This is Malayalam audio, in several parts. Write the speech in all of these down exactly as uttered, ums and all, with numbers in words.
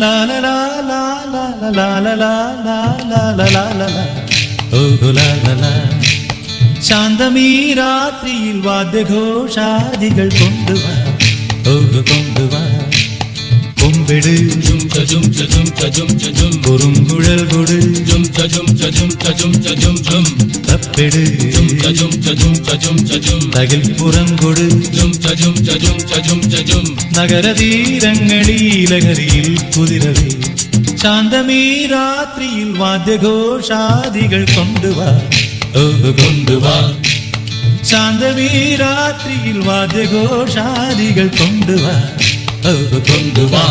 la la la la la la la la la la la la la la oh la la la ശാന്തമീ രാത്രിയിൽ വാദ്യഘോഷാദികൾ കൊണ്ടുവാ ഓഹ് കൊണ്ടുവാ കൊമ്പെട് കുറുങ്കുഴൽ കൊട് തപ്പെട് തകിൽപ്പുറം കൊട് നഗരതീരങ്ങളിൽ ലഹരിയിൽ കുതിരവേ ശാന്തമീ രാത്രിയിൽ വാദ്യഘോഷാദികൾ കൊണ്ടുവാ ഓഹ് കൊണ്ടുവാ ശാന്തമീ രാത്രിയിൽ വാദ്യഘോഷാദികൾ കൊണ്ടുവാ ഓഹ് കൊണ്ടുവാ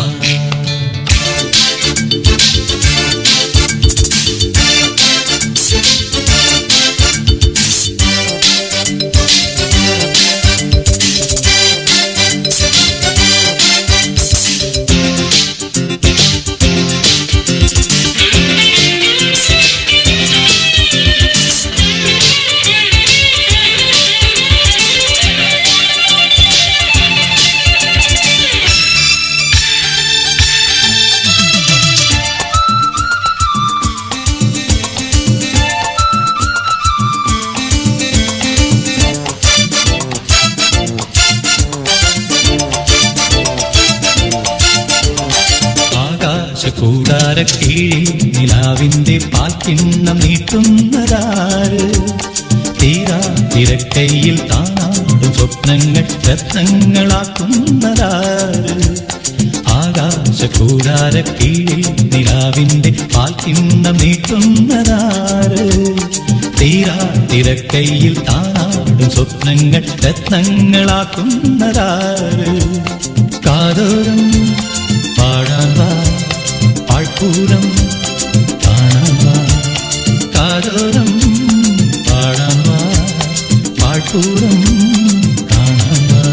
കൂടാരക്കീഴിൽ നിലാവിന്റെ പാൽക്കിണ്ണം നീട്ടുന്നതാര് തീരാ തിരക്കൈയിൽ താനാടും സ്വപ്നങ്ങൾ രത്നങ്ങളാക്കുന്നതാര് ആകാശ കൂടാരക്കീഴിൽ നിലാവിന്റെ പാൽക്കിണ്ണം നീട്ടുന്നതാര് തീരാ തിരക്കൈയിൽ താനാടും സ്വപ്നങ്ങൾ രത്നങ്ങളാക്കുന്നതാര് കാതോരം പാടാൻ വാ പാഴ്പൂരം കാണാൻ വാ കാതോരം പാടാൻ വാ പാഴ്പൂരം കാണാൻ വാ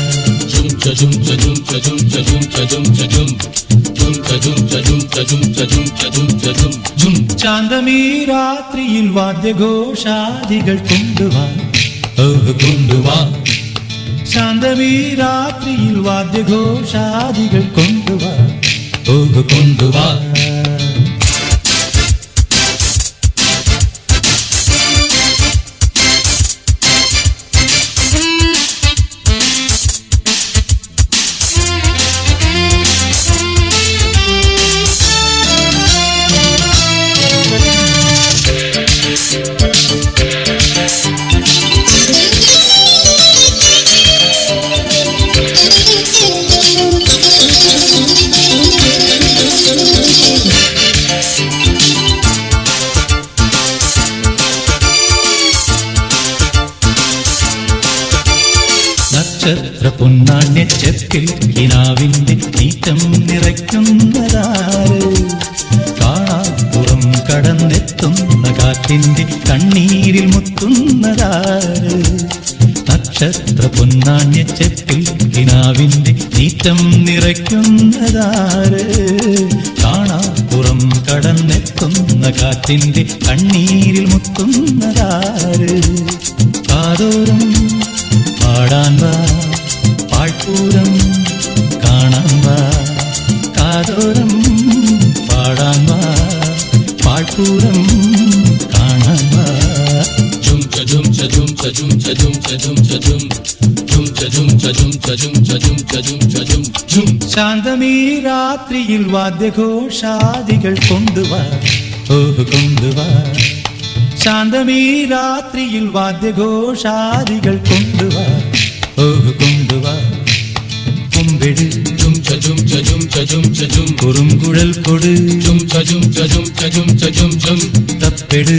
ശാന്തമീ രാത്രിയിൽ വാദ്യഘോഷാദികൾ കൊണ്ടുവാ ഓഹ് കൊണ്ടുവാ ശാന്തമീ രാത്രിയിൽ വാദ്യഘോഷാദികൾ കൊണ്ടുവാ ഓഹ് കൊണ്ടുവാ നക്ഷത്ര പൊന്നാണ്യച്ചെപ്പിൽ കിനാവിന്റെ നീറ്റം നിറയ്ക്കുന്നതാര് കാണാപ്പുറം കടന്നെത്തുന്ന കാറ്റിന്റെ കണ്ണീരിൽ മുത്തുന്നതാര് നക്ഷത്ര പൊന്നാണ്യച്ചെപ്പിൽ കിനാവിന്റെ നീറ്റം നിറയ്ക്കുന്നതാര് കാണാപ്പുറം കടന്നെത്തുന്ന കാറ്റിന്റെ കണ്ണീരിൽ മുത്തുന്നതാര് കാതോരം പാടാൻ വാ പാഴ്പൂരം കാണാൻ വാ കാതോരം പാടാൻ വാ പാഴ്പൂരം കാണാൻ വാ ശാന്തമീ രാത്രിയിൽ വാദ്യഘോഷാദികൾ കൊണ്ടുവാ ഓഹ് കൊണ്ടുവാ ശാന്തമീ രാത്രിയിൽ വാദ്യഘോഷാദികൾ കൊണ്ടുവാ ഓഹ് കൊണ്ടുവാ കൊമ്പെട് കുറുങ്കുഴൽ കൊട് തപ്പെട്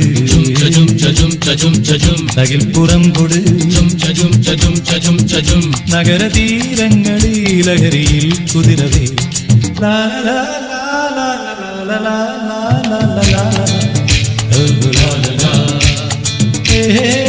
തകിൽപ്പുറം കൊട് നഗരതീരങ്ങളിൽ ലഹരിയിൽ കുതിരവേ ലാ ലാ ലാ ലാ ലാ ലാ ലാ ലാ ലാ ലാ ലാ ലാ ലാ ലാ ലാ ലാ ലാ